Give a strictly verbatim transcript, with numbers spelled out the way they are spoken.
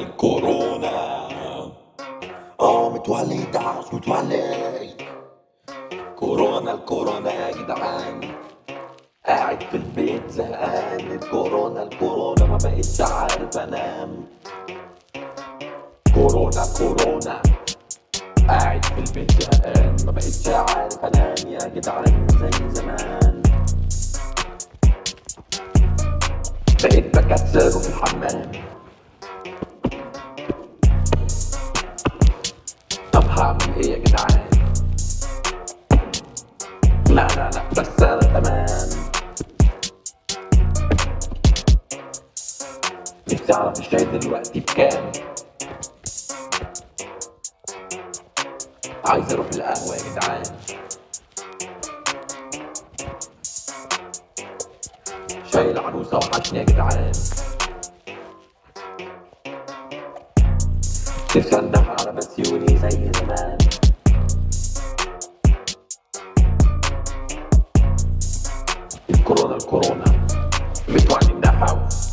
الكورونا. اه متولي دعس متولي. كورونا الكورونا يا جدعان، قاعد في البيت زهقان. الكورونا الكورونا ما بقتش عارف انام. كورونا كورونا قاعد في البيت زهقان، ما بقتش عارف انام يا جدعان زي زمان. بقيت بكسر في الحمام. طب هعمل ايه يا جدعان؟ لا لا لا بس انا تمام. نفسي اعرف الشاي دلوقتي بكام. عايز اروح القهوة يا جدعان. شاي العروسة وحشني يا جدعان. نفسي اندم على بسيوني زي زمان. الكورونا الكورونا بتوعني مدحوس.